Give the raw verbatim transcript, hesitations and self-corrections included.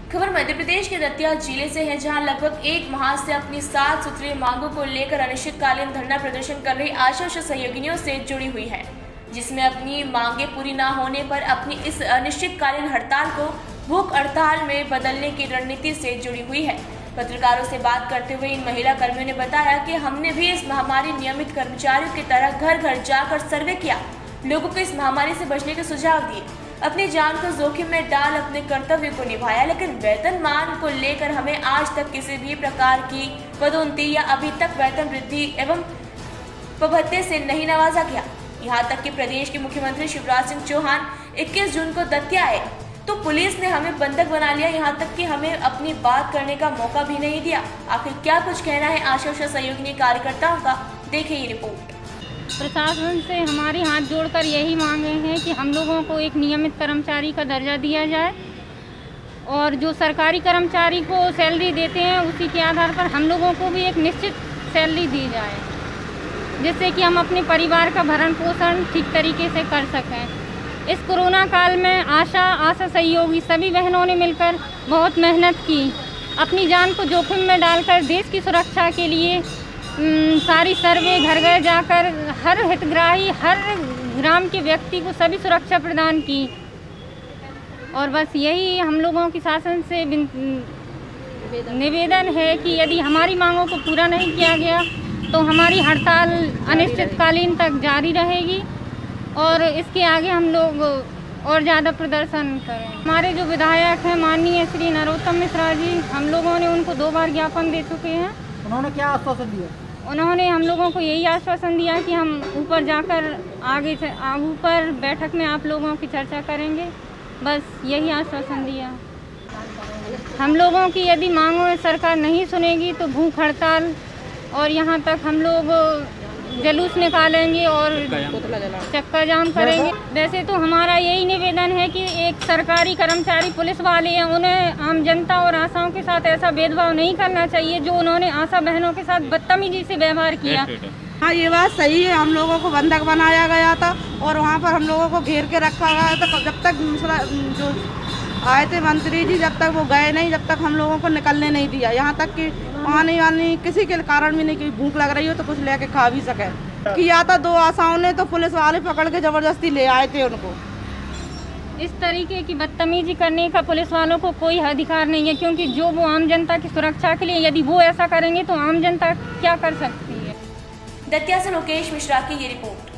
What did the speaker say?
खबर मध्य प्रदेश के दतिया जिले से है, जहां लगभग एक माह से अपनी सात सूत्रीय मांगों को लेकर अनिश्चितकालीन धरना प्रदर्शन कर रही आशा सहयोगिनियों से जुड़ी हुई है, जिसमें अपनी मांगे पूरी न होने पर अपनी इस अनिश्चितकालीन हड़ताल को भूख हड़ताल में बदलने की रणनीति से जुड़ी हुई है। पत्रकारों से बात करते हुए इन महिला कर्मियों ने बताया कि हमने भी इस महामारी नियमित कर्मचारियों की तरह घर घर जाकर सर्वे किया, लोगों को इस महामारी से बचने के सुझाव दिए, अपनी जान को जोखिम में डाल अपने कर्तव्य को निभाया, लेकिन वेतनमान को लेकर हमें आज तक किसी भी प्रकार की पदोन्नति या अभी तक वेतन वृद्धि एवं भत्ते से नहीं नवाजा गया। यहाँ तक कि प्रदेश के मुख्यमंत्री शिवराज सिंह चौहान इक्कीस जून को दतिया आए तो पुलिस ने हमें बंधक बना लिया, यहाँ तक कि हमें अपनी बात करने का मौका भी नहीं दिया। आखिर क्या कुछ कहना है आशा सहयोगिनी कार्यकर्ताओं का, देखिए ये रिपोर्ट। प्रशासन से हमारी हाथ जोड़कर यही मांगे हैं कि हम लोगों को एक नियमित कर्मचारी का दर्जा दिया जाए और जो सरकारी कर्मचारी को सैलरी देते हैं उसी के आधार पर हम लोगों को भी एक निश्चित सैलरी दी जाए, जिससे कि हम अपने परिवार का भरण पोषण ठीक तरीके से कर सकें। इस कोरोना काल में आशा आशा सहयोगी सभी बहनों ने मिलकर बहुत मेहनत की, अपनी जान को जोखिम में डालकर देश की सुरक्षा के लिए सारी सर्वे घर घर जाकर हर हितग्राही हर ग्राम के व्यक्ति को सभी सुरक्षा प्रदान की। और बस यही हम लोगों की शासन से निवेदन है कि यदि हमारी मांगों को पूरा नहीं किया गया तो हमारी हड़ताल अनिश्चितकालीन तक जारी रहेगी और इसके आगे हम लोग और ज़्यादा प्रदर्शन करें। हमारे जो विधायक हैं माननीय श्री नरोत्तम मिश्रा जी, हम लोगों ने उनको दो बार ज्ञापन दे चुके हैं। उन्होंने क्या आश्वासन दिया? उन्होंने हम लोगों को यही आश्वासन दिया कि हम ऊपर जाकर आगे ऊपर बैठक में आप लोगों की चर्चा करेंगे, बस यही आश्वासन दिया। हम लोगों की यदि मांगों में सरकार नहीं सुनेगी तो भूख हड़ताल और यहाँ तक हम लोग जुलूस निकालेंगे और चक्का जाम करेंगे। वैसे तो हमारा यही निवेदन है कि एक सरकारी कर्मचारी पुलिस वाले हैं, उन्हें आम जनता और आशाओं के साथ ऐसा भेदभाव नहीं करना चाहिए जो उन्होंने आशा बहनों के साथ बदतमीजी से व्यवहार किया। हाँ, ये बात सही है। हम लोगों को बंधक बनाया गया था और वहाँ पर हम लोगों को घेर के रखा गया था। जब तक जो आए थे मंत्री जी, जब तक वो गए नहीं, जब तक हम लोगों को निकलने नहीं दिया। यहाँ तक कि पानी वानी किसी के कारण भी नहीं कि भूख लग रही हो तो कुछ लेके खा भी सके। किया था दो आशाओं ने तो पुलिस वाले पकड़ के जबरदस्ती ले आए थे उनको। इस तरीके की बदतमीजी करने का पुलिस वालों को कोई अधिकार नहीं है, क्योंकि जो वो आम जनता की सुरक्षा के लिए यदि वो ऐसा करेंगे तो आम जनता क्या कर सकती है। दतिया से लोकेश मिश्रा की ये रिपोर्ट।